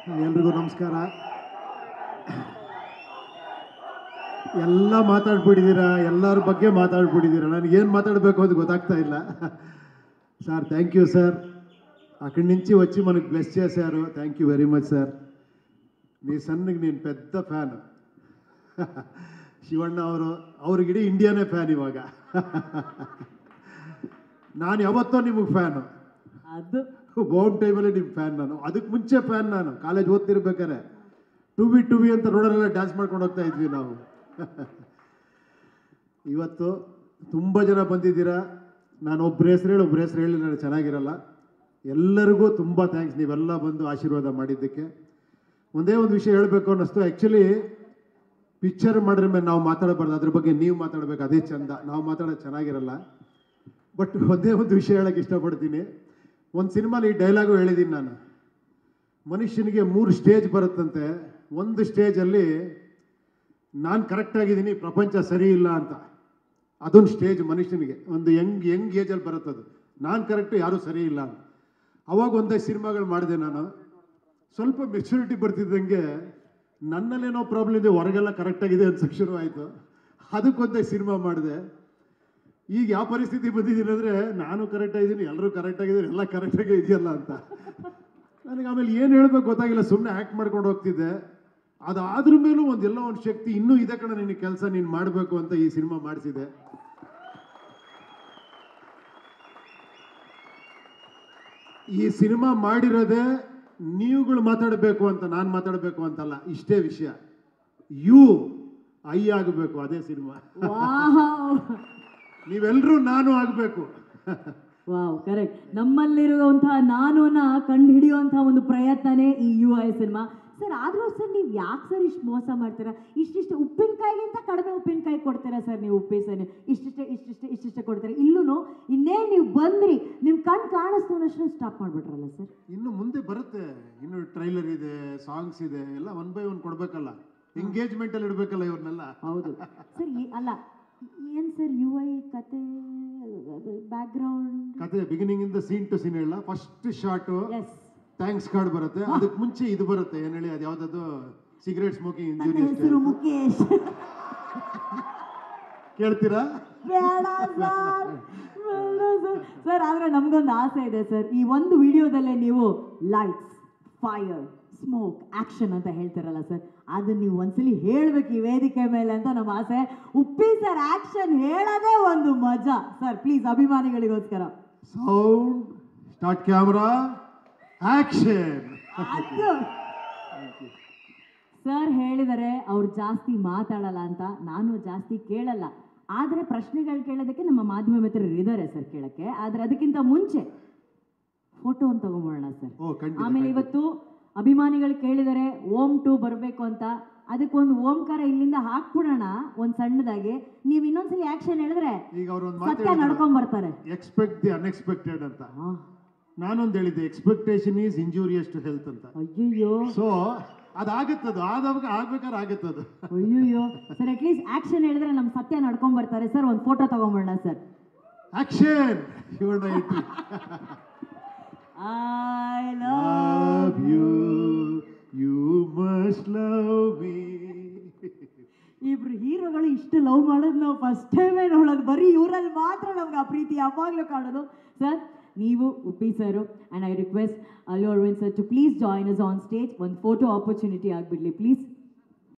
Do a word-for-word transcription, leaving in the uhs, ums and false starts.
ಎಲ್ರಿಗೂ ನಮಸ್ಕಾರ. ಎಲ್ಲ ಮಾತಾಡ್ಬಿಟ್ಟಿದ್ದೀರಾ, ಎಲ್ಲರ ಬಗ್ಗೆ ಮಾತಾಡ್ಬಿಟ್ಟಿದ್ದೀರಾ. ನನಗೇನು మాట్లాడಬೇಕು అని ಗೊತ್ತಾಗ್ತಾ ಇಲ್ಲ. Sir thank you sir. అక్కడి నుంచి వచ్చి మనకు బ్లెస్ చేశారు. Thank you very much sir. మీ సన్నికి నేను పెద్ద ఫ్యాన్. ಶಿವಣ್ಣ ಅವರು ಅವ್ರಿಗಿಡೀ ಇಂಡಿಯಾನೇ ಫ್ಯಾನ್ ಇವಾಗ. ನಾನು ಯಾವತ್ತೋ ನಿಮಗೆ ಫ್ಯಾನು. ಅದು ಬೌಂಡ್ ಟೈಮಲ್ಲಿ ನಿಮ್ಮ ಫ್ಯಾನ್ ನಾನು. ಅದಕ್ಕೆ ಮುಂಚೆ ಫ್ಯಾನ್ ನಾನು. ಕಾಲೇಜ್ ಓದ್ತಿರ್ಬೇಕಾರೆ ಟು ಬಿ ಟು ಬಿ ಅಂತ ರೋಡಲ್ಲೆಲ್ಲ ಡ್ಯಾನ್ಸ್ ಮಾಡ್ಕೊಂಡು ಹೋಗ್ತಾ ಇದ್ವಿ ನಾವು. ಇವತ್ತು ತುಂಬ ಜನ ಬಂದಿದ್ದೀರಾ. ನಾನು ಒಬ್ಬರ ಹೆಸರು ಹೇಳಿ ಒಬ್ಬರ ಹೆಸರು ಹೇಳಿ ನಾನು ಚೆನ್ನಾಗಿರಲ್ಲ. ಎಲ್ಲರಿಗೂ ತುಂಬ ಥ್ಯಾಂಕ್ಸ್, ನೀವೆಲ್ಲ ಬಂದು ಆಶೀರ್ವಾದ ಮಾಡಿದ್ದಕ್ಕೆ. ಒಂದೇ ಒಂದು ವಿಷಯ ಹೇಳಬೇಕು ಅನ್ನಿಸ್ತು. ಆ್ಯಕ್ಚುಲಿ ಪಿಕ್ಚರ್ ಮಾಡಿದ್ರೆ ಮೇಲೆ ನಾವು ಮಾತಾಡಬಾರ್ದು, ಅದ್ರ ಬಗ್ಗೆ ನೀವು ಮಾತಾಡಬೇಕು, ಅದೇ ಚಂದ. ನಾವು ಮಾತಾಡೋದು ಚೆನ್ನಾಗಿರಲ್ಲ. ಬಟ್ ಒಂದೇ ಒಂದು ವಿಷಯ ಹೇಳೋಕ್ಕೆ ಇಷ್ಟಪಡ್ತೀನಿ. ಒಂದು ಸಿನಿಮಾಲಿ ಈ ಡೈಲಾಗು ಹೇಳಿದ್ದೀನಿ ನಾನು. ಮನುಷ್ಯನಿಗೆ ಮೂರು ಸ್ಟೇಜ್ ಬರುತ್ತಂತೆ. ಒಂದು ಸ್ಟೇಜಲ್ಲಿ ನಾನು ಕರೆಕ್ಟಾಗಿದ್ದೀನಿ, ಪ್ರಪಂಚ ಸರಿ ಇಲ್ಲ ಅಂತ. ಅದೊಂದು ಸ್ಟೇಜ್ ಮನುಷ್ಯನಿಗೆ. ಒಂದು ಯಂಗ್ ಯಂಗ್ ಏಜಲ್ಲಿ ಬರುತ್ತದು. ನಾನು ಕರೆಕ್ಟು, ಯಾರೂ ಸರಿ ಇಲ್ಲ ಅಂತ. ಅವಾಗ ಒಂದೇ ಸಿನಿಮಾಗಳು ಮಾಡಿದೆ ನಾನು. ಸ್ವಲ್ಪ ಮೆಚುರಿಟಿ ಬರ್ತಿದ್ದಂಗೆ ನನ್ನಲ್ಲೇನೋ ಪ್ರಾಬ್ಲಮ್ ಇದೆ, ಹೊರಗೆಲ್ಲ ಕರೆಕ್ಟಾಗಿದೆ ಅನ್ಸೋಕ್ಕೆ ಶುರು ಆಯಿತು. ಅದಕ್ಕೊಂದೇ ಸಿನಿಮಾ ಮಾಡಿದೆ. ಈಗ ಯಾವ ಪರಿಸ್ಥಿತಿ ಬಂದಿದ್ದೀನಿ ಅಂದರೆ, ನಾನು ಕರೆಕ್ಟಾಗಿದ್ದೀನಿ, ಎಲ್ಲರೂ ಕರೆಕ್ಟಾಗಿದ್ದೀನಿ, ಎಲ್ಲ ಕರೆಕ್ಟಾಗೇ ಇದೆಯಲ್ಲ ಅಂತ. ನನಗೆ ಆಮೇಲೆ ಏನು ಹೇಳಬೇಕು ಗೊತ್ತಾಗಿಲ್ಲ. ಸುಮ್ಮನೆ ಆ್ಯಕ್ಟ್ ಮಾಡ್ಕೊಂಡು ಹೋಗ್ತಿದ್ದೆ. ಅದಾದ್ರ ಮೇಲೂ ಒಂದೆಲ್ಲ ಒಂದು ಶಕ್ತಿ ಇನ್ನೂ ಇದೆ ಕಣ, ನಿನಗೆ ಕೆಲಸ ನೀನು ಮಾಡಬೇಕು ಅಂತ ಈ ಸಿನಿಮಾ ಮಾಡಿಸಿದೆ. ಈ ಸಿನಿಮಾ ಮಾಡಿರೋದೇ ನೀವುಗಳು ಮಾತಾಡಬೇಕು ಅಂತ, ನಾನು ಮಾತಾಡಬೇಕು ಅಂತಲ್ಲ. ಇಷ್ಟೇ ವಿಷಯ. ಯು ಐ ಆಗಬೇಕು, ಅದೇ ಸಿನಿಮಾ. ನೀವೆಲ್ಲರೂ ನಾನು ಆಗಬೇಕು. Wow, correct. ನಮ್ಮಲ್ಲಿರುವಂತಹ ನಾನುನ ಕಂಡು ಹಿಡಿಯುವಂತಹ ಒಂದು ಪ್ರಯತ್ನನೇ ಈ ಯು ಐ ಸಿನಿಮಾ. ಸರ್, ಆದರೂ ಸರ್ ನೀವು ಯಾಕೆ ಸರ್ ಇಷ್ಟು ಮೋಸ ಮಾಡ್ತೀರಾ? ಇಷ್ಟಿಷ್ಟು ಉಪ್ಪಿನಕಾಯಿಗಿಂತ ಕಡಿಮೆ ಉಪ್ಪಿನಕಾಯಿ ಕೊಡ್ತೀರಾ ಸರ್ ನೀವು. ಉಪ್ಪಿ ಸರ್ ಇಷ್ಟಿಷ್ಟೇ ಇಷ್ಟಿಷ್ಟೇ ಇಷ್ಟಿಷ್ಟೇ ಕೊಡ್ತೀರಾ. ಇಲ್ಲೂ ಇನ್ನೇ ನೀವು ಬಂದ್ರಿ, ನಿಮ್ಮ ಕಣ್ಣು ಕಾಣಿಸ್ತೋನಷ್ಟು ಸ್ಟಾಪ್ ಮಾಡಿಬಿಟ್ರಲ್ಲ ಸರ್. ಇನ್ನು ಮುಂದೆ ಬರುತ್ತೆ. ಇನ್ನು ಟ್ರೈಲರ್ ಇದೆ, ಸಾಂಗ್ಸ್ ಇದೆ, ಎಲ್ಲ ಒನ್ ಬೈ ಒನ್ ಕೊಡಬೇಕಲ್ಲ. ಎಂಗೇಜ್ಮೆಂಟಲ್ಲಿ ಇಡಬೇಕಲ್ಲ ಇವ್ರನ್ನೆಲ್ಲ. ಹೌದು ಸರ್. ಅಲ್ಲ ಏನು ಸರ್ ಯು ಐ ಕತೆ, ಬ್ಯಾಕ್ಗ್ರೌಂಡ್ ಕತೆ ಬಿಗಿನಿಂಗ್ ಇಂದ ಸೀನ್ ಟು ಸೀನ್ ಹೇಳ. ಫಸ್ಟ್ ಶಾರ್ಟು ಎಸ್ ಥ್ಯಾಂಕ್ಸ್ ಕಾರ್ಡ್ ಬರುತ್ತೆ. ಅದಕ್ಕೆ ಮುಂಚೆ ಇದು ಬರುತ್ತೆ, ಏನು ಹೇಳಿ, ಅದು ಯಾವುದದು, ಸಿಗರೇಟ್ ಸ್ಮೋಕಿಂಗ್ ಇಂಜುರಿ. ಹೆಸರು ಮುಖೇಶ್. ಕೇಳ್ತೀರಾ? ಬೇಡ ಸರ್, ಬೇಡ ಸರ್. ಸರ್, ಆದರೆ ನಮಗೊಂದು ಆಸೆ ಇದೆ ಸರ್. ಈ ಒಂದು ವಿಡಿಯೋದಲ್ಲೇ ನೀವು ಲೈಟ್ಸ್, ಫೈರ್, ಸ್ಮೋಕ್, ಆಕ್ಷನ್ ಅಂತ ಹೇಳ್ತಿರಲ್ಲ ಸರ್, ಅದನ್ನ ನೀವು ಒಂದ್ಸಲಿ ಹೇಳ್ಬೇಕು ಈ ವೇದಿಕೆ ಮೇಲೆ ಅಂತ ನಮ್ಮ ಆಸೆ. ಉಪ್ಪಿ ಸರ್ ಆಕ್ಷನ್ ಹೇಳೋದೇ ಒಂದು ಮಜಾ ಸರ್. ಪ್ಲೀಸ್, ಅಭಿಮಾನಿಗಳಿಗೋಸ್ಕರ sound start, camera action. Sir ಹೇಳಿದರೆ ಅವ್ರು ಜಾಸ್ತಿ ಮಾತಾಡಲ್ಲ ಅಂತ, ನಾನು ಜಾಸ್ತಿ ಕೇಳಲ್ಲ. ಆದರೆ ಪ್ರಶ್ನೆಗಳು ಕೇಳೋದಕ್ಕೆ ನಮ್ಮ ಮಾಧ್ಯಮ ಮಿತ್ರರು ಇದ್ದಾರೆ ಸರ್ ಕೇಳಕ್ಕೆ. ಆದರೆ ಅದಕ್ಕಿಂತ ಮುಂಚೆ ಫೋಟೋ ಒಂದು ತಗೊಂಬೋಣ ಸರ್. ಆಮೇಲೆ ಇವತ್ತು ಅಭಿಮಾನಿಗಳು ಕೇಳಿದರೆ ಓಂ ಟು ಬರಬೇಕು ಅಂತ, ಅದಕ್ಕೊಂದು ಓಂಕಾರ ಇಲ್ಲಿಂದ ಹಾಕ್ಬಿಡೋಣ ಒಂದು ಸಣ್ಣದಾಗಿ. ನೀವು ಇನ್ನೊಂದ್ಸಲಿ ಆಕ್ಷನ್ ಹೇಳಿದ್ರೆ ಈಗ ಅವರು ಸತ್ಯ ನಡ್ಕೊಂಡ್ ಬರ್ತಾರೆ. ಎಕ್ಸ್ಪೆಕ್ಟ್ ದಿ ಅನ್ಎಕ್ಸ್ಪೆಕ್ಟೆಡ್ ಅಂತ ನಾನೊಂದು ಹೇಳಿದ್ದೆ. Expectation is injurious to health ಅಂತ. ಅಯ್ಯೋ, ಸೊ ಅದಾಗುತ್ತದು, ಆದಾಗ ಆಗ್ಬೇಕಾದ್ರೆ ಆಗುತ್ತದು. ಅಯ್ಯೋ ಸರ್, ಅಟ್ಲೀಸ್ಟ್ ಆಕ್ಷನ್ ಹೇಳಿದ್ರೆ ನಮ್ಮ ಸತ್ಯ ನಡ್ಕೊಂಡ್ ಬರ್ತಾರೆ ಸರ್. ಒಂದು ಫೋಟೋ ತಗೊಂಬೋಣ sir. Action. I love you, you must love me. ಇಬ್ರು ಹೀರೋಗಳು ಇಷ್ಟು ಲವ್ ಮಾಡೋದು ನಾವು ಫಸ್ಟ್ ಟೈಮೇ ನೋಡೋದು. ಬರೀ ಇವರಲ್ಲಿ ಮಾತ್ರ ನಮ್ಗೆ ಆ ಪ್ರೀತಿ ಯಾವಾಗಲೂ ಕಾಣೋದು ಸರ್. ನೀವು Uppi sir and I request Allu Aravind sir to please join us on stage. ಒಂದು ಫೋಟೋ ಆಪರ್ಚುನಿಟಿ ಆಗಿಬಿಡ್ಲಿ ಪ್ಲೀಸ್.